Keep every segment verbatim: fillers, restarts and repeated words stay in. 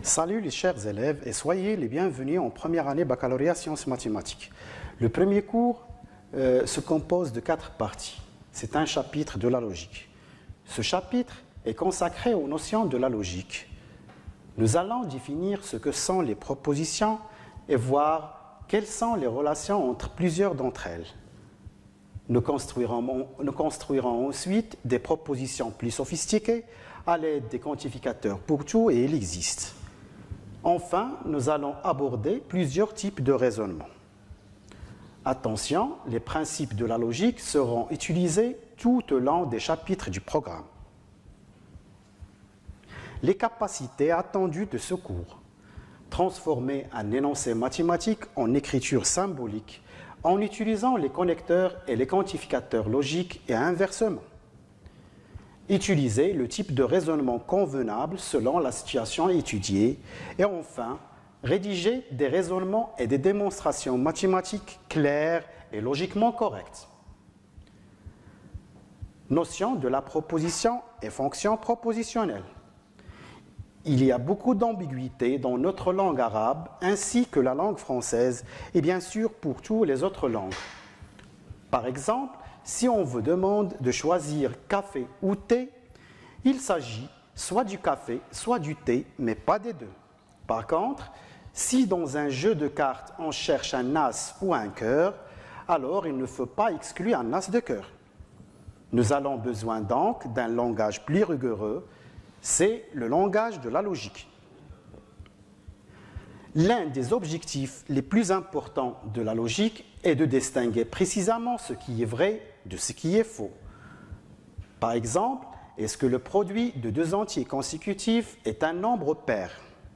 Salut les chers élèves et soyez les bienvenus en première année baccalauréat sciences mathématiques. Le premier cours euh, se compose de quatre parties. C'est un chapitre de la logique. Ce chapitre est consacré aux notions de la logique. Nous allons définir ce que sont les propositions et voir quelles sont les relations entre plusieurs d'entre elles. Nous construirons, nous construirons ensuite des propositions plus sophistiquées à l'aide des quantificateurs pour tout et il existe. Enfin, nous allons aborder plusieurs types de raisonnement. Attention, les principes de la logique seront utilisés tout au long des chapitres du programme. Les capacités attendues de ce cours. Transformer un énoncé mathématique en écriture symbolique en utilisant les connecteurs et les quantificateurs logiques et inversement. Utiliser le type de raisonnement convenable selon la situation étudiée et enfin, rédiger des raisonnements et des démonstrations mathématiques claires et logiquement correctes. Notion de la proposition et fonction propositionnelle. Il y a beaucoup d'ambiguïté dans notre langue arabe ainsi que la langue française et bien sûr pour toutes les autres langues. Par exemple, si on vous demande de choisir café ou thé, il s'agit soit du café, soit du thé, mais pas des deux. Par contre, si dans un jeu de cartes on cherche un as ou un cœur, alors il ne faut pas exclure un as de cœur. Nous avons besoin donc d'un langage plus rigoureux, c'est le langage de la logique. L'un des objectifs les plus importants de la logique est de distinguer précisément ce qui est vrai de ce qui est faux. Par exemple, est-ce que le produit de deux entiers consécutifs est un nombre pair?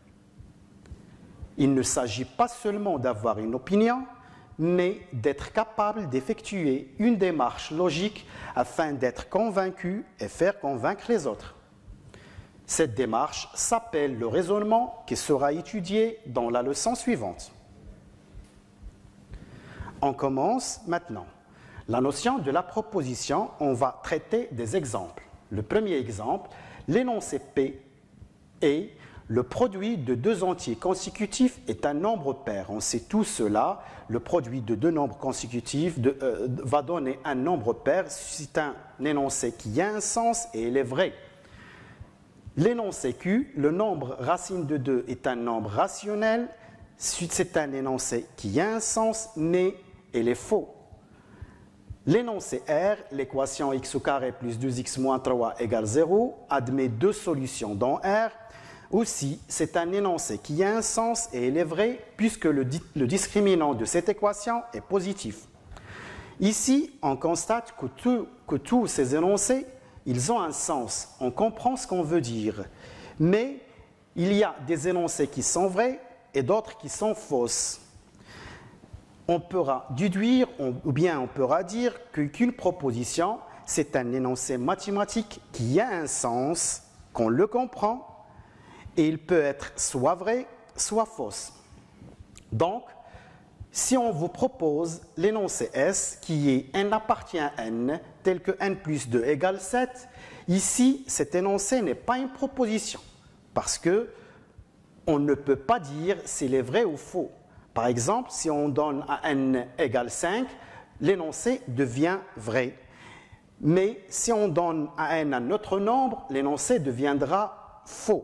Il ne s'agit pas seulement d'avoir une opinion, mais d'être capable d'effectuer une démarche logique afin d'être convaincu et faire convaincre les autres. Cette démarche s'appelle le raisonnement qui sera étudié dans la leçon suivante. On commence maintenant. La notion de la proposition, on va traiter des exemples. Le premier exemple, l'énoncé P est le produit de deux entiers consécutifs est un nombre pair. On sait tout cela, le produit de deux nombres consécutifs de, euh, va donner un nombre pair. C'est un énoncé qui a un sens et il est vrai. L'énoncé Q, le nombre racine de deux est un nombre rationnel, c'est un énoncé qui a un sens, mais il est faux. L'énoncé R, l'équation x au carré plus deux x moins trois égale zéro, admet deux solutions dans R. Aussi, c'est un énoncé qui a un sens et il est vrai puisque le, di le discriminant de cette équation est positif. Ici, on constate que, tout, que tous ces énoncés ils ont un sens, on comprend ce qu'on veut dire. Mais il y a des énoncés qui sont vrais et d'autres qui sont fausses. On pourra déduire, ou bien on pourra dire qu'une proposition, c'est un énoncé mathématique qui a un sens, qu'on le comprend, et il peut être soit vrai, soit fausse. Donc, si on vous propose l'énoncé S qui est n appartient à n, tel que n plus deux égale sept, ici, cet énoncé n'est pas une proposition, parce que on ne peut pas dire s'il est vrai ou faux. Par exemple, si on donne à n égale cinq, l'énoncé devient vrai. Mais si on donne à n un autre nombre, l'énoncé deviendra faux.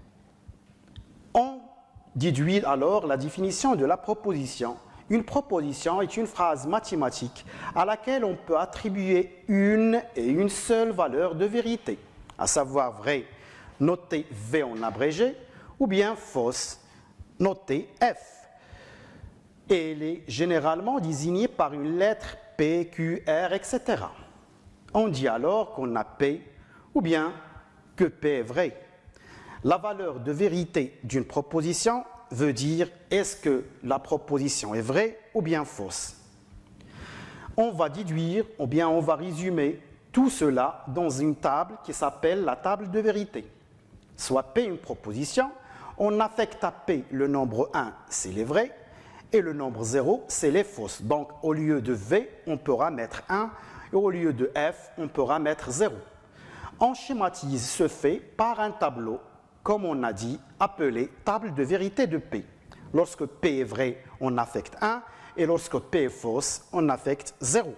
On déduit alors la définition de la proposition. Une proposition est une phrase mathématique à laquelle on peut attribuer une et une seule valeur de vérité, à savoir vrai, noté V en abrégé, ou bien fausse, noté F. Et elle est généralement désignée par une lettre P, Q, R, et cetera. On dit alors qu'on a P, ou bien que P est vrai. La valeur de vérité d'une proposition veut dire est-ce que la proposition est vraie ou bien fausse. On va déduire ou bien on va résumer tout cela dans une table qui s'appelle la table de vérité. Soit P une proposition, on affecte à P le nombre un, c'est les vrais, et le nombre zéro, c'est les fausses. Donc au lieu de V, on pourra mettre un, et au lieu de F, on pourra mettre zéro. On schématise ce fait par un tableau comme on a dit, appelée table de vérité de P. Lorsque P est vrai, on affecte un, et lorsque P est fausse, on affecte zéro.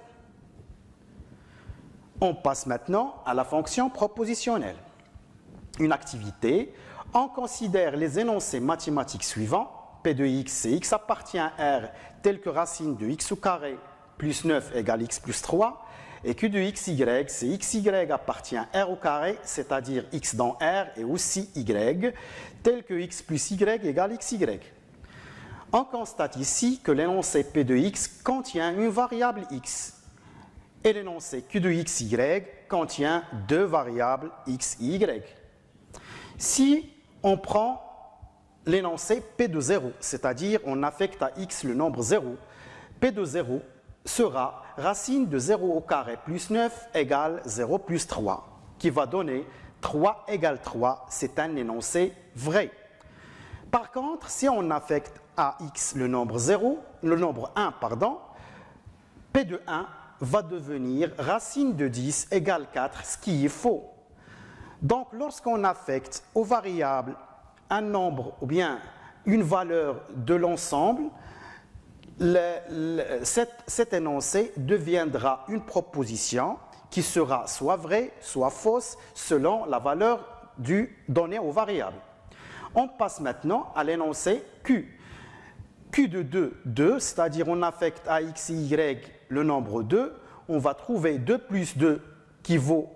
On passe maintenant à la fonction propositionnelle. Une activité, on considère les énoncés mathématiques suivants. P de x, c'est x appartient à R, tel que racine de x au carré plus neuf égale x plus trois. Et Q de xy, c'est xy appartient à R au carré, c'est-à-dire x dans R et aussi y, tel que x plus y égale xy. On constate ici que l'énoncé P de x contient une variable x et l'énoncé Q de xy contient deux variables x et y. Si on prend l'énoncé P de zéro, c'est-à-dire on affecte à x le nombre zéro, P de zéro sera racine de zéro au carré plus neuf égale zéro plus trois, qui va donner trois égale trois, c'est un énoncé vrai. Par contre, si on affecte à x le nombre zéro, le nombre un, pardon, P de un va devenir racine de dix égale quatre, ce qui est faux. Donc, lorsqu'on affecte aux variables un nombre ou bien une valeur de l'ensemble, le, le, cet, cet énoncé deviendra une proposition qui sera soit vraie, soit fausse, selon la valeur du donnée aux variables. On passe maintenant à l'énoncé Q. Q de deux, deux, c'est-à-dire on affecte à x et y le nombre deux, on va trouver deux plus deux qui vaut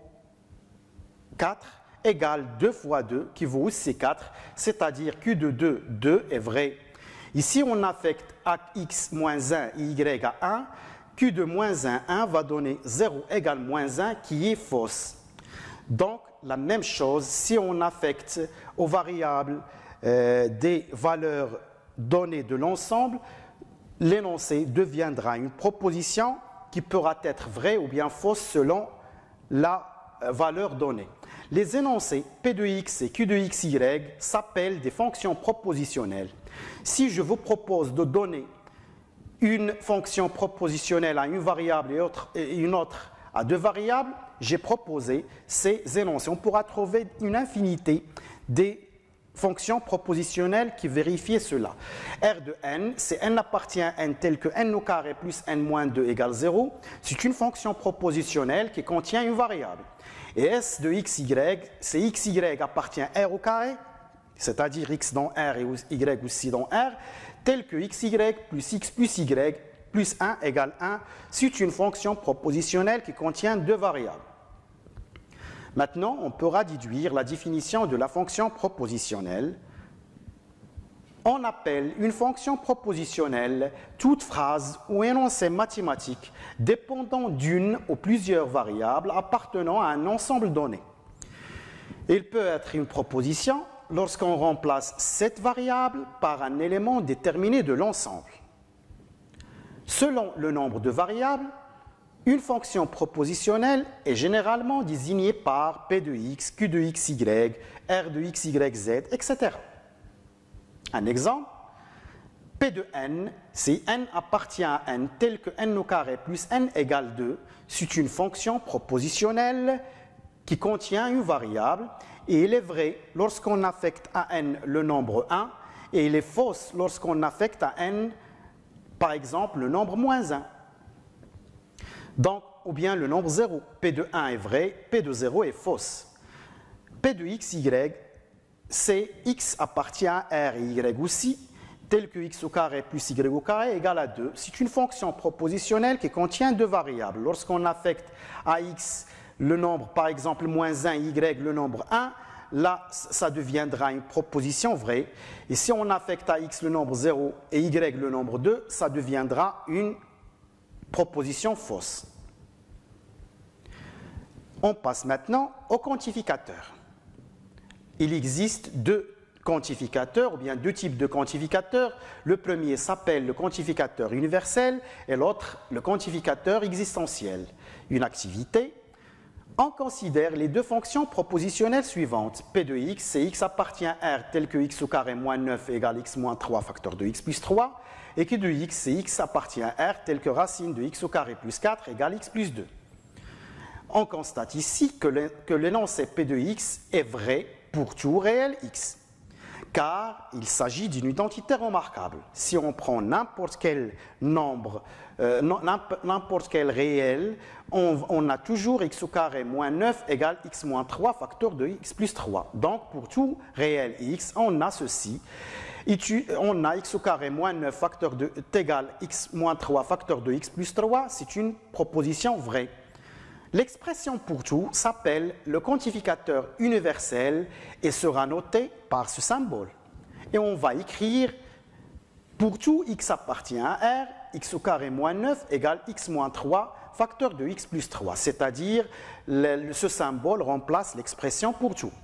quatre, égale deux fois deux qui vaut aussi quatre, c'est-à-dire Q de deux, deux est vrai. Ici, on affecte à x moins un et y à un, Q de moins un, un va donner zéro égale moins un qui est fausse. Donc, la même chose, si on affecte aux variables euh, des valeurs données de l'ensemble, l'énoncé deviendra une proposition qui pourra être vraie ou bien fausse selon la valeur donnée. Les énoncés P de x et Q de xy s'appellent des fonctions propositionnelles. Si je vous propose de donner une fonction propositionnelle à une variable et, autre, et une autre à deux variables, j'ai proposé ces énoncés. On pourra trouver une infinité des fonctions propositionnelles qui vérifient cela. R de n, c'est n appartient à n tel que n au carré plus n moins deux égale zéro. C'est une fonction propositionnelle qui contient une variable. Et S de xy, c'est xy appartient à R au carré, c'est-à-dire x dans R et y aussi dans R, tel que xy plus x plus y plus un égale un. C'est une fonction propositionnelle qui contient deux variables. Maintenant, on pourra déduire la définition de la fonction propositionnelle. On appelle une fonction propositionnelle toute phrase ou énoncé mathématique dépendant d'une ou plusieurs variables appartenant à un ensemble donné. Il peut être une proposition lorsqu'on remplace cette variable par un élément déterminé de l'ensemble. Selon le nombre de variables, une fonction propositionnelle est généralement désignée par P de x, Q de xy, R de xyz, et cetera. Un exemple, P de n, si n appartient à n tel que n au carré plus n égale deux, c'est une fonction propositionnelle qui contient une variable et il est vrai lorsqu'on affecte à n le nombre un et il est fausse lorsqu'on affecte à n, par exemple, le nombre moins un. Donc, ou bien le nombre zéro. P de un est vrai, P de zéro est fausse. P de xy, c'est x appartient à R et y aussi, tel que x au carré plus y au carré égale à deux. C'est une fonction propositionnelle qui contient deux variables. Lorsqu'on affecte à x le nombre, par exemple, moins un, y le nombre un, là, ça deviendra une proposition vraie. Et si on affecte à x le nombre zéro et y le nombre deux, ça deviendra une proposition fausse. On passe maintenant au quantificateur. Il existe deux quantificateurs, ou bien deux types de quantificateurs. Le premier s'appelle le quantificateur universel et l'autre le quantificateur existentiel. Une activité, on considère les deux fonctions propositionnelles suivantes. P de x, c'est x appartient à R tel que x au carré moins neuf égale x moins trois facteur de x plus trois. Et Q de x, c'est x appartient à R tel que racine de x au carré plus quatre égale x plus deux. On constate ici que l'énoncé P de x est vrai pour tout réel x, car il s'agit d'une identité remarquable. Si on prend n'importe quel nombre, euh, n'importe quel réel, on, on a toujours x au carré moins neuf égale x moins trois facteur de x plus trois. Donc pour tout réel x, on a ceci. Et tu, on a x au carré moins neuf facteur de égale x moins trois facteur de x plus trois, c'est une proposition vraie. L'expression pour tout s'appelle le quantificateur universel et sera noté par ce symbole. Et on va écrire pour tout x appartient à R, x au carré moins neuf égale x moins trois facteur de x plus trois, c'est-à-dire le, ce symbole remplace l'expression pour tout.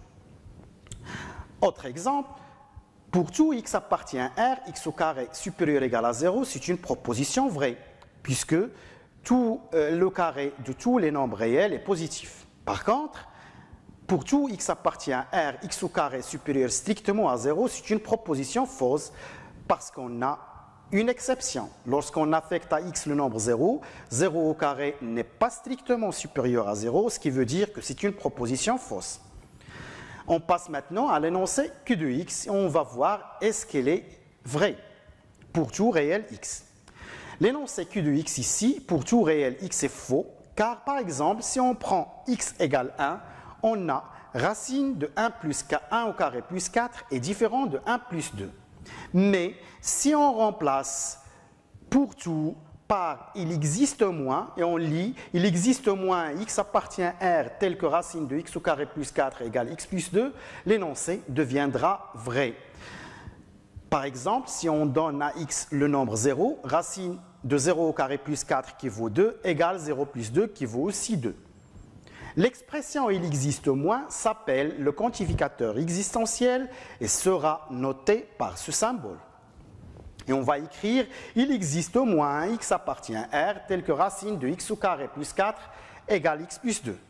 Autre exemple, pour tout x appartient à R, x au carré supérieur égal à zéro, c'est une proposition vraie, puisque tout, euh, le carré de tous les nombres réels est positif. Par contre, pour tout x appartient à R, x au carré supérieur strictement à zéro, c'est une proposition fausse, parce qu'on a une exception. Lorsqu'on affecte à x le nombre zéro, zéro au carré n'est pas strictement supérieur à zéro, ce qui veut dire que c'est une proposition fausse. On passe maintenant à l'énoncé Q de x et on va voir est-ce qu'elle est vraie pour tout réel x. L'énoncé Q de x ici, pour tout réel x, est faux, car par exemple, si on prend x égale un, on a racine de un plus un au carré plus quatre est différent de un plus deux. Mais si on remplace pour tout par il existe moins, et on lit il existe moins x appartient à R tel que racine de x au carré plus quatre égale x plus deux, l'énoncé deviendra vrai. Par exemple, si on donne à x le nombre zéro, racine de zéro au carré plus quatre qui vaut deux égale zéro plus deux qui vaut aussi deux. L'expression il existe moins s'appelle le quantificateur existentiel et sera noté par ce symbole. Et on va écrire il existe au moins x appartient à R tel que racine de x au carré plus quatre égale x plus deux.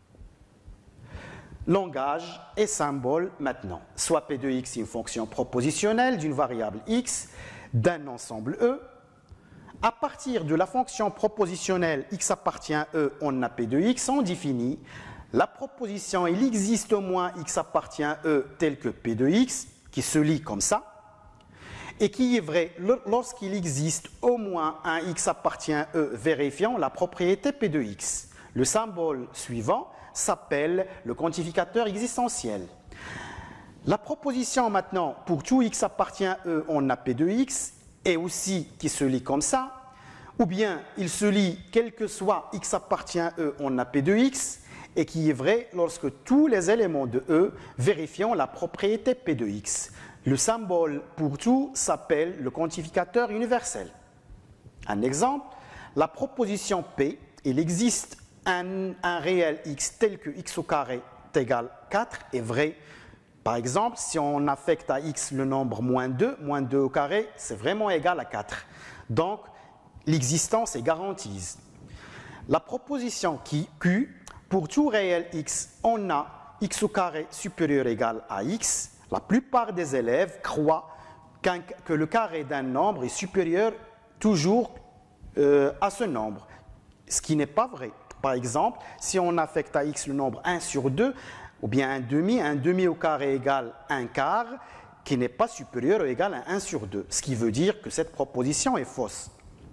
Langage et symbole maintenant. Soit P de x est une fonction propositionnelle d'une variable x d'un ensemble E. À partir de la fonction propositionnelle x appartient à E, on a P de x, on définit la proposition il existe au moins x appartient à E tel que P de x, qui se lit comme ça, et qui est vrai lorsqu'il existe au moins un x appartient à E vérifiant la propriété P de x. Le symbole suivant s'appelle le quantificateur existentiel. La proposition maintenant, pour tout x appartient à E, on a P de x, et aussi qui se lit comme ça, ou bien il se lit quel que soit x appartient à E, on a P de x, et qui est vrai lorsque tous les éléments de E vérifiant la propriété P de x. Le symbole pour tout s'appelle le quantificateur universel. Un exemple, la proposition P, il existe un, un réel x tel que x au carré égale quatre est vrai. Par exemple, si on affecte à x le nombre moins deux, moins deux au carré, c'est vraiment égal à quatre. Donc, l'existence est garantie. La proposition qui, Q, pour tout réel x, on a x au carré supérieur égal à x. La plupart des élèves croient qu'un, que le carré d'un nombre est supérieur toujours euh, à ce nombre, ce qui n'est pas vrai. Par exemple, si on affecte à x le nombre un sur deux, ou bien un demi, un demi au carré égale un quart, qui n'est pas supérieur ou égal à un sur deux, ce qui veut dire que cette proposition est fausse.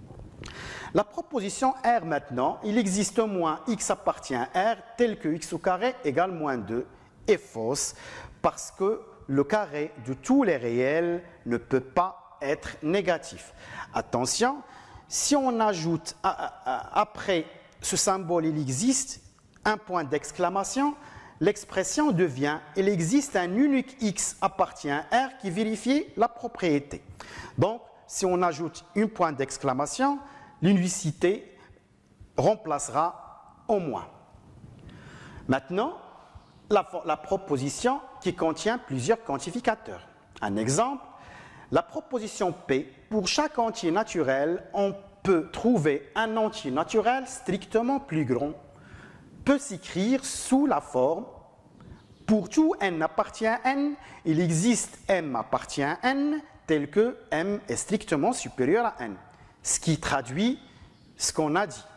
La proposition R maintenant, il existe au moins x appartient à R tel que x au carré égale moins deux, est fausse parce que le carré de tous les réels ne peut pas être négatif. Attention, si on ajoute à, à, après ce symbole il existe un point d'exclamation, l'expression devient il existe un unique x appartient à R qui vérifie la propriété. Donc, si on ajoute un point d'exclamation, l'unicité remplacera au moins. Maintenant, la, la proposition qui contient plusieurs quantificateurs. Un exemple, la proposition P, pour chaque entier naturel, on peut trouver un entier naturel strictement plus grand, peut s'écrire sous la forme pour tout n appartient à n, il existe m appartient à n, tel que m est strictement supérieur à n, ce qui traduit ce qu'on a dit.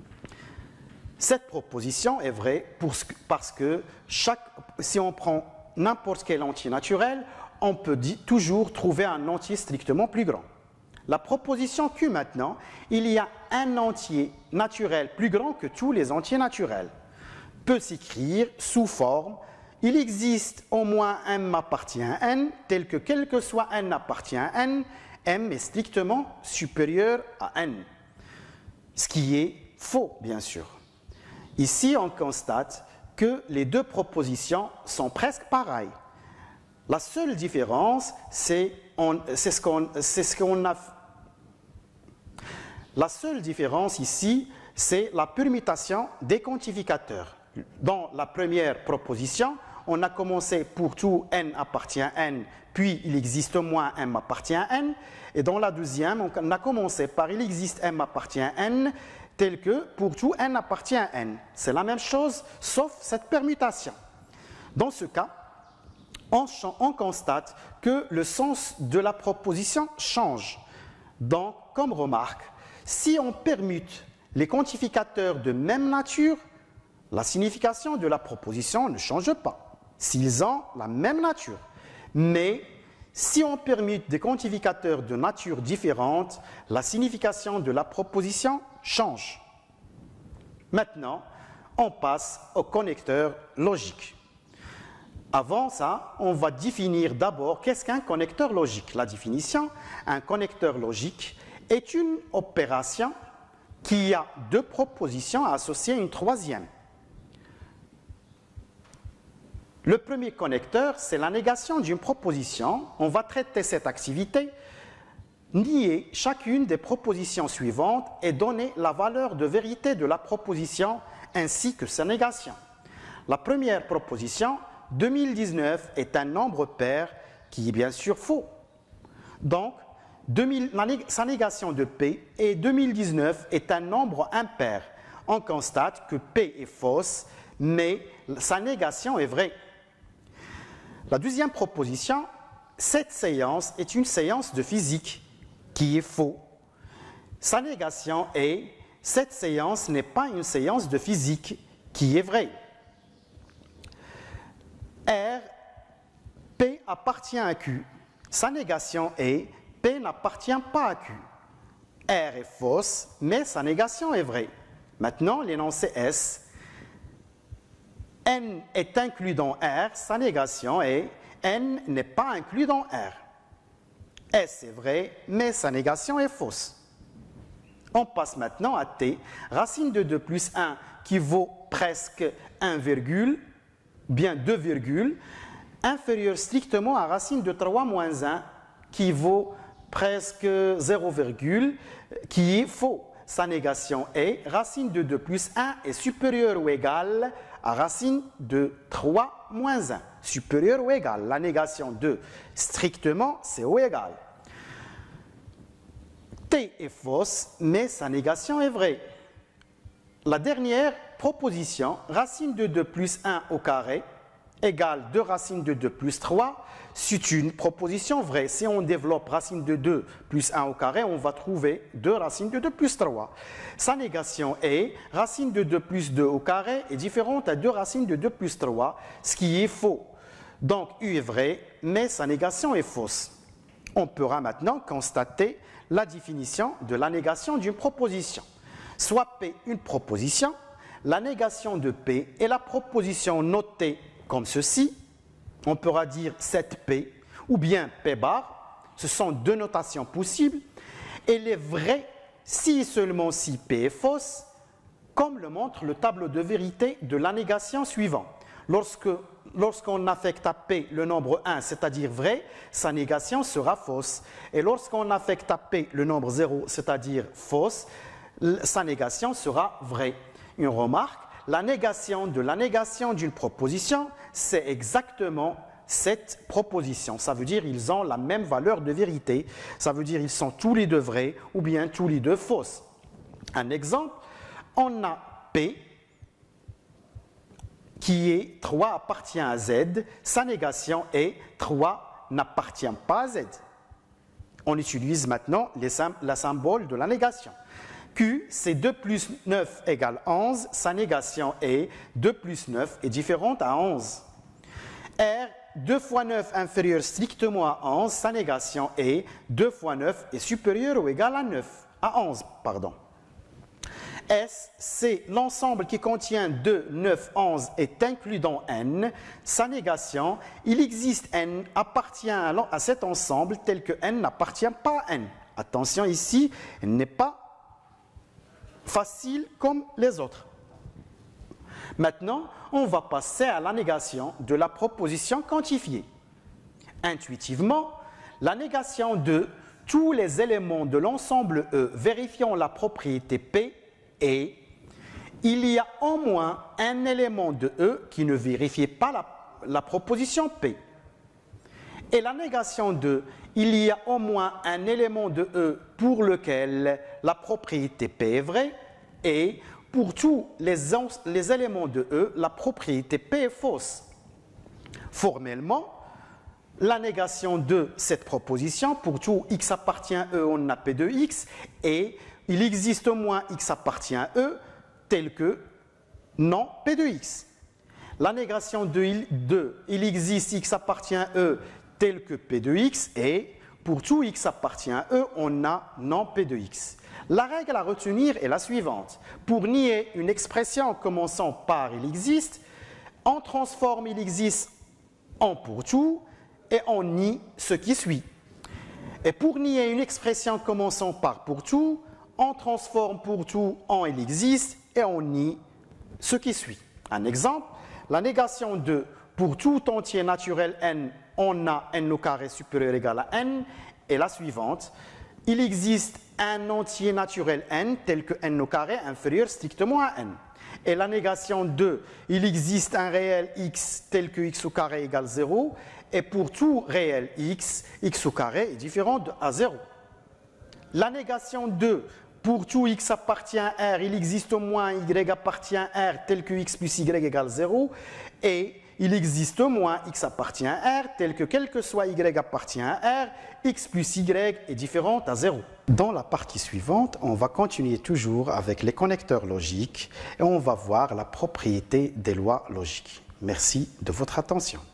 Cette proposition est vraie pour ce, parce que chaque, si on prend n'importe quel entier naturel, on peut toujours trouver un entier strictement plus grand. La proposition Q maintenant, il y a un entier naturel plus grand que tous les entiers naturels. Peut s'écrire sous forme, il existe au moins M appartient à N, tel que quel que soit N appartient à N, M est strictement supérieur à N. Ce qui est faux, bien sûr. Ici, on constate que les deux propositions sont presque pareilles. La seule différence, c'est ce qu'on ce qu'on a. La seule différence ici, c'est la permutation des quantificateurs. Dans la première proposition, on a commencé pour tout N appartient à N, puis il existe au moins M appartient à N. Et dans la deuxième, on a commencé par il existe M appartient à N, tel que pour tout N appartient à N. C'est la même chose, sauf cette permutation. Dans ce cas, on, on constate que le sens de la proposition change. Donc, comme remarque, si on permute les quantificateurs de même nature, la signification de la proposition ne change pas, s'ils ont la même nature. Mais si on permute des quantificateurs de nature différente, la signification de la proposition change. Maintenant, on passe au connecteur logique. Avant ça, on va définir d'abord qu'est-ce qu'un connecteur logique. La définition, un connecteur logique est une opération qui a deux propositions associées à une troisième. Le premier connecteur, c'est la négation d'une proposition. On va traiter cette activité, nier chacune des propositions suivantes et donner la valeur de vérité de la proposition ainsi que sa négation. La première proposition, deux mille dix-neuf, est un nombre pair qui est bien sûr faux. Donc, deux mille, sa négation de P et deux mille dix-neuf est un nombre impair. On constate que P est fausse, mais sa négation est vraie. La deuxième proposition, cette séance est une séance de physique qui est faux. Sa négation est, cette séance n'est pas une séance de physique qui est vraie. R, P appartient à Q. Sa négation est, P n'appartient pas à Q. R est fausse, mais sa négation est vraie. Maintenant, l'énoncé S. N est inclus dans R, sa négation est N n'est pas inclus dans R. S est vrai, mais sa négation est fausse. On passe maintenant à T. Racine de deux plus un qui vaut presque un virgule, bien deux virgules, inférieur strictement à racine de trois moins un qui vaut presque zéro virgule, qui est faux. Sa négation est racine de deux plus un est supérieure ou égale à racine de trois moins un, supérieure ou égale. La négation de strictement, c'est ou égal. T est fausse, mais sa négation est vraie. La dernière proposition, racine de deux plus un au carré, égale deux racines de deux plus trois, c'est une proposition vraie. Si on développe racine de deux plus un au carré, on va trouver deux racines de deux plus trois. Sa négation est racine de deux plus deux au carré est différente à deux racines de deux plus trois, ce qui est faux. Donc U est vrai, mais sa négation est fausse. On pourra maintenant constater la définition de la négation d'une proposition. Soit P une proposition, la négation de P est la proposition notée comme ceci. On pourra dire sept P ou bien P bar. Ce sont deux notations possibles. Elle est vraie si et seulement si P est fausse, comme le montre le tableau de vérité de la négation suivant. Lorsque, lorsqu'on affecte à P le nombre un, c'est-à-dire vrai, sa négation sera fausse. Et lorsqu'on affecte à P le nombre zéro, c'est-à-dire fausse, sa négation sera vraie. Une remarque, la négation de la négation d'une proposition, c'est exactement cette proposition. Ça veut dire qu'ils ont la même valeur de vérité. Ça veut dire qu'ils sont tous les deux vrais ou bien tous les deux fausses. Un exemple, on a P qui est trois appartient à Z. Sa négation est trois n'appartient pas à Z. On utilise maintenant les sym- la symbole de la négation. Q, c'est deux plus neuf égale onze. Sa négation est deux plus neuf est différente à onze. R deux fois neuf inférieur strictement à onze, sa négation est deux fois neuf est supérieur ou égal à neuf, à onze, pardon. S, c'est l'ensemble qui contient deux, neuf, onze est inclus dans N. Sa négation, il existe N, appartient à, à cet ensemble tel que N n'appartient pas à N. Attention ici, elle n'est pas facile comme les autres. Maintenant, on va passer à la négation de la proposition quantifiée. Intuitivement, la négation de tous les éléments de l'ensemble E vérifiant la propriété P est il y a au moins un élément de E qui ne vérifie pas la, la proposition P. Et la négation de il y a au moins un élément de E pour lequel la propriété P est vraie et pour tous les, les éléments de E, la propriété P est fausse. Formellement, la négation de cette proposition, pour tout x appartient à E, on a P de x, et il existe au moins x appartient à E, tel que non P de x. La négation de, de il existe x appartient à E, tel que P de x, et pour tout x appartient à E, on a non P de x. La règle à retenir est la suivante. Pour nier une expression commençant par il existe, on transforme il existe en pour tout et on nie ce qui suit. Et pour nier une expression commençant par pour tout, on transforme pour tout en il existe et on nie ce qui suit. Un exemple, la négation de pour tout entier naturel n, on a n au carré supérieur égal à n est la suivante. Il existe un entier naturel n tel que n au carré inférieur strictement à n. Et la négation de il existe un réel x tel que x au carré égale zéro. Et pour tout réel x, x au carré est différent de à zéro. La négation de pour tout x appartient à R, il existe au moins y appartient à R tel que x plus y égale zéro. Et il existe au moins x appartient à R tel que quel que soit y appartient à R, x plus y est différent à zéro. Dans la partie suivante, on va continuer toujours avec les connecteurs logiques et on va voir la propriété des lois logiques. Merci de votre attention.